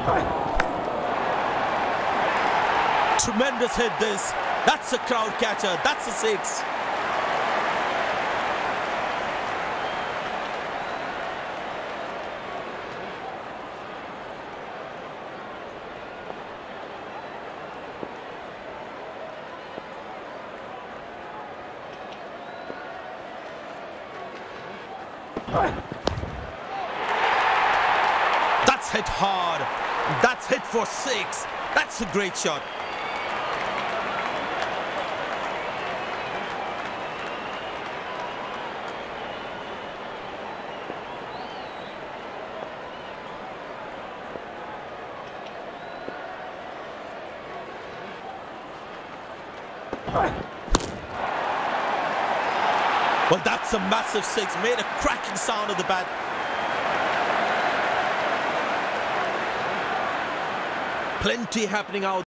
Tremendous hit this. That's a crowd catcher. That's a six. That's hit hard. That's hit for six. That's a great shot. Well, that's a massive six. Made a cracking sound of the bat. Plenty happening out.